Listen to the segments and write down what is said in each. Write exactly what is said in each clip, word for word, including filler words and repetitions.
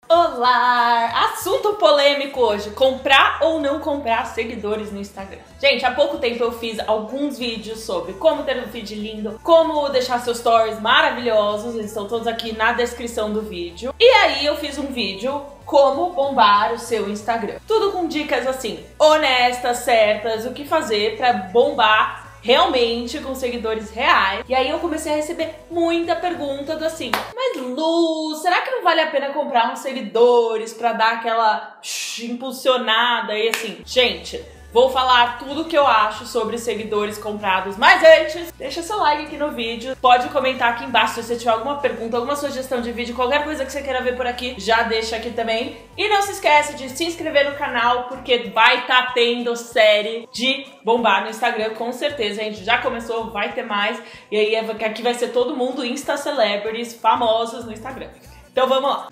Olá! Assunto polêmico hoje, comprar ou não comprar seguidores no Instagram. Gente, há pouco tempo eu fiz alguns vídeos sobre como ter um feed lindo, como deixar seus stories maravilhosos, eles estão todos aqui na descrição do vídeo. E aí eu fiz um vídeo como bombar o seu Instagram. Tudo com dicas assim, honestas, certas, o que fazer pra bombar realmente com seguidores reais. E aí eu comecei a receber muita pergunta do assim, mas Lu, será que não vale a pena comprar uns seguidores pra dar aquela impulsionada? E assim, gente, vou falar tudo o que eu acho sobre seguidores comprados, mas antes, deixa seu like aqui no vídeo, pode comentar aqui embaixo se você tiver alguma pergunta, alguma sugestão de vídeo, qualquer coisa que você queira ver por aqui, já deixa aqui também. E não se esquece de se inscrever no canal, porque vai estar tá tendo série de bombar no Instagram, com certeza, a gente já começou, vai ter mais, e aí aqui vai ser todo mundo Insta Celebrities famosos no Instagram. Então vamos lá!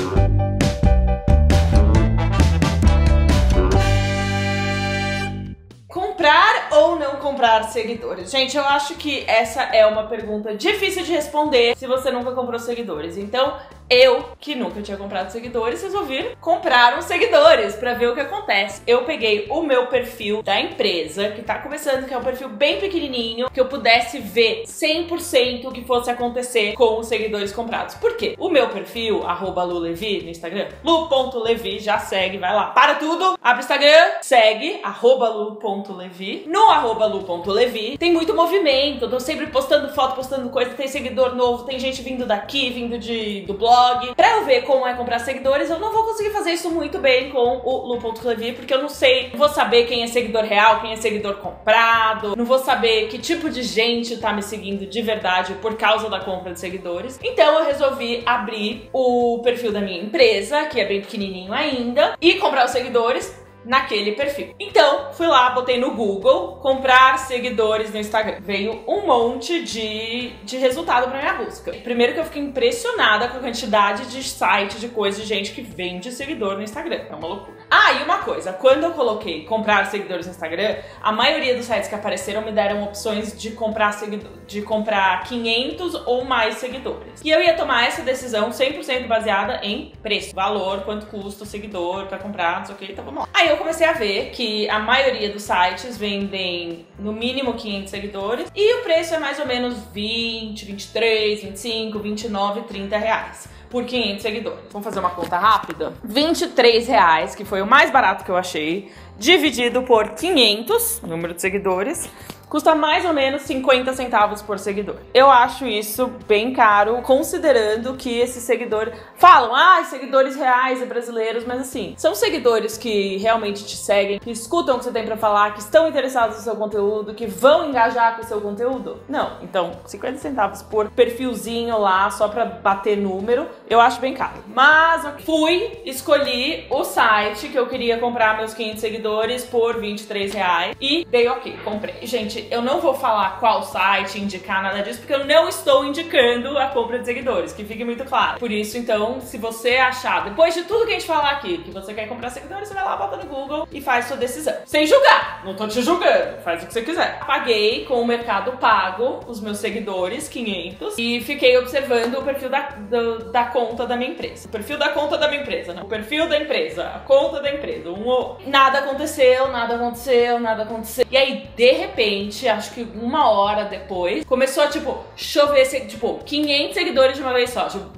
Comprar ou não comprar seguidores? Gente, eu acho que essa é uma pergunta difícil de responder se você nunca comprou seguidores. Então, eu, que nunca tinha comprado seguidores, resolvi comprar uns seguidores pra ver o que acontece. Eu peguei o meu perfil da empresa, que tá começando, que é um perfil bem pequenininho, que eu pudesse ver cem por cento o que fosse acontecer com os seguidores comprados. Por quê? O meu perfil, arroba lulevi no Instagram, lu ponto levi, já segue, vai lá. Para tudo, abre o Instagram, segue, arroba lu ponto levi. No arroba lu ponto levi tem muito movimento, eu tô sempre postando foto, postando coisa, tem seguidor novo, tem gente vindo daqui, vindo de, do blog. Pra eu ver como é comprar seguidores, eu não vou conseguir fazer isso muito bem com o lu ponto levi, porque eu não sei, não vou saber quem é seguidor real, quem é seguidor comprado, não vou saber que tipo de gente tá me seguindo de verdade por causa da compra de seguidores. Então eu resolvi abrir o perfil da minha empresa, que é bem pequenininho ainda, e comprar os seguidores naquele perfil. Então, fui lá, botei no Google, comprar seguidores no Instagram. Veio um monte de, de resultado pra minha busca. Primeiro que eu fiquei impressionada com a quantidade de site, de coisa, de gente que vende seguidor no Instagram. É uma loucura. Ah, e uma coisa, quando eu coloquei comprar seguidores no Instagram, a maioria dos sites que apareceram me deram opções de comprar seguidor, de comprar quinhentos ou mais seguidores. E eu ia tomar essa decisão cem por cento baseada em preço, valor, quanto custa o seguidor pra comprar, não sei o que, então vamos lá. Aí eu comecei a ver que a maioria dos sites vendem no mínimo quinhentos seguidores e o preço é mais ou menos vinte, vinte e três, vinte e cinco, vinte e nove, trinta reais por quinhentos seguidores. Vamos fazer uma conta rápida? vinte e três reais, que foi o mais barato que eu achei, dividido por quinhentos, número de seguidores, custa mais ou menos cinquenta centavos por seguidor. Eu acho isso bem caro, considerando que esses seguidores falam, ah, seguidores reais e brasileiros, mas assim, são seguidores que realmente te seguem, que escutam o que você tem pra falar, que estão interessados no seu conteúdo, que vão engajar com o seu conteúdo? Não. Então, cinquenta centavos por perfilzinho lá, só pra bater número, eu acho bem caro. Mas eu fui, escolhi o site que eu queria comprar meus quinhentos seguidores por vinte e três reais e dei ok, comprei. Gente, eu não vou falar qual site, indicar nada disso, porque eu não estou indicando a compra de seguidores, que fique muito claro. Por isso, então, se você achar, depois de tudo que a gente falar aqui, que você quer comprar seguidores, você vai lá, bota no Google e faz sua decisão. Sem julgar, não tô te julgando, faz o que você quiser. Paguei com o Mercado Pago os meus seguidores, quinhentos, e fiquei observando o perfil da, do, da conta da minha empresa. O perfil da conta da minha empresa, não. O perfil da empresa, a conta da empresa. Um, nada aconteceu, nada aconteceu, nada aconteceu. E aí, de repente, acho que uma hora depois, começou a, tipo, chover, tipo, quinhentos seguidores de uma vez só. Tipo,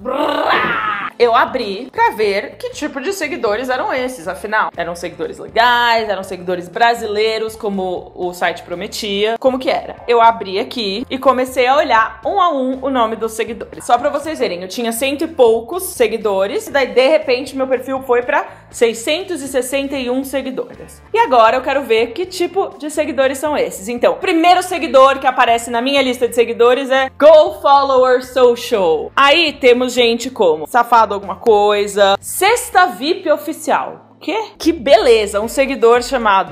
brrr. Eu abri pra ver que tipo de seguidores eram esses, afinal. Eram seguidores legais, eram seguidores brasileiros, como o site prometia. Como que era? Eu abri aqui e comecei a olhar um a um o nome dos seguidores. Só pra vocês verem, eu tinha cento e poucos seguidores, e daí, de repente, meu perfil foi pra seiscentos e sessenta e um seguidores. E agora eu quero ver que tipo de seguidores são esses. Então, o primeiro seguidor que aparece na minha lista de seguidores é GoFollower Social. Aí temos gente como Safado Alguma Coisa, Sexta V I P Oficial. quê? Que beleza, um seguidor chamado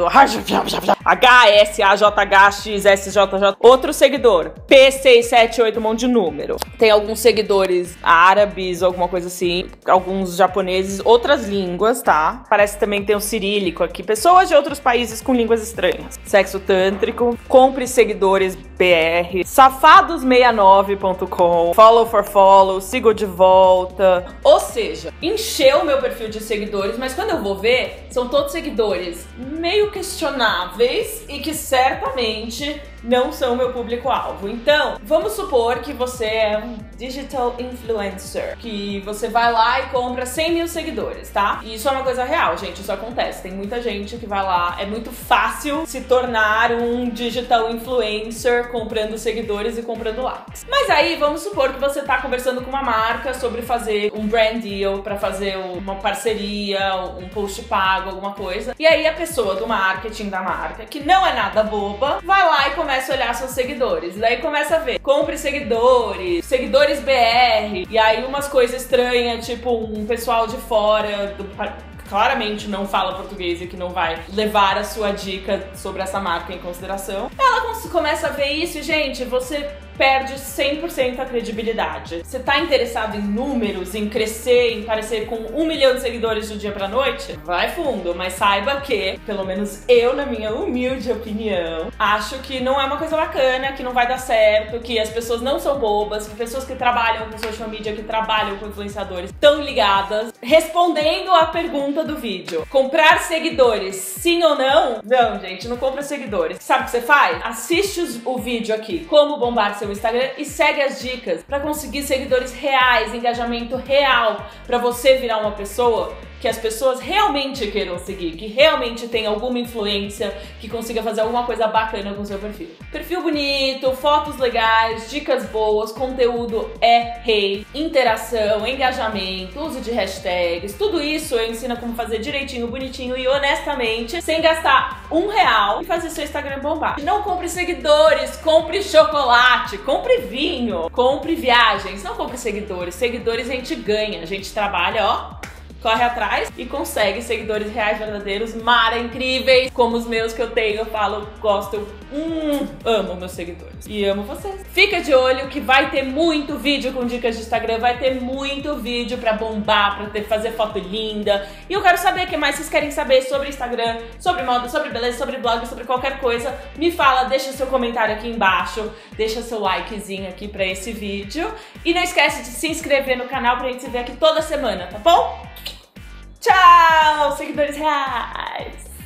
H S A J H X S J J. Outro seguidor, P seis sete oito, um monte de número. Tem alguns seguidores árabes, alguma coisa assim. Alguns japoneses, outras línguas, tá? Parece também que tem um cirílico aqui. Pessoas de outros países com línguas estranhas. Sexo tântrico. Compre seguidores B R. safados sessenta e nove ponto com. Follow for follow. Sigo de volta. Ou seja, encheu o meu perfil de seguidores, mas quando eu vou ver, são todos seguidores meio questionáveis e que certamente não são meu público-alvo. Então, vamos supor que você é um digital influencer, que você vai lá e compra cem mil seguidores, tá? E isso é uma coisa real, gente, isso acontece. Tem muita gente que vai lá, é muito fácil se tornar um digital influencer comprando seguidores e comprando likes. Mas aí, vamos supor que você tá conversando com uma marca sobre fazer um brand deal, pra fazer uma parceria, um post pago, alguma coisa. E aí a pessoa do marketing da marca, que não é nada boba, vai lá e começa a olhar seus seguidores. E daí começa a ver, compre seguidores, seguidores B R, e aí umas coisas estranhas, tipo um pessoal de fora, do, claramente não fala português e que não vai levar a sua dica sobre essa marca em consideração. Ela começa a ver isso e, gente, você perde cem por cento a credibilidade. Você tá interessado em números, em crescer, em parecer com um milhão de seguidores do dia pra noite? Vai fundo, mas saiba que, pelo menos eu, na minha humilde opinião, acho que não é uma coisa bacana, que não vai dar certo, que as pessoas não são bobas, que pessoas que trabalham com social media, que trabalham com influenciadores, estão ligadas. Respondendo à pergunta do vídeo, comprar seguidores, sim ou não? Não, gente, não compra seguidores. Sabe o que você faz? Assiste os, o vídeo aqui, como bombar seu Instagram, e segue as dicas para conseguir seguidores reais, engajamento real, para você virar uma pessoa que as pessoas realmente queiram seguir, que realmente tem alguma influência, que consiga fazer alguma coisa bacana com o seu perfil. Perfil bonito, fotos legais, dicas boas, conteúdo é rei, interação, engajamento, uso de hashtags, tudo isso eu ensino como fazer direitinho, bonitinho e honestamente, sem gastar um real e fazer seu Instagram bombar. Não compre seguidores, compre chocolate, compre vinho, compre viagens, não compre seguidores. Seguidores a gente ganha, a gente trabalha, ó, corre atrás e consegue seguidores reais, verdadeiros, mara, incríveis, como os meus que eu tenho. Eu falo, gosto, eu hum, amo meus seguidores e amo vocês. Fica de olho que vai ter muito vídeo com dicas de Instagram, vai ter muito vídeo pra bombar, pra ter, fazer foto linda. E eu quero saber o que mais vocês querem saber sobre Instagram, sobre moda, sobre beleza, sobre blog, sobre qualquer coisa. Me fala, deixa seu comentário aqui embaixo, deixa seu likezinho aqui pra esse vídeo. E não esquece de se inscrever no canal pra gente se ver aqui toda semana, tá bom? Tchau, seguidores reais!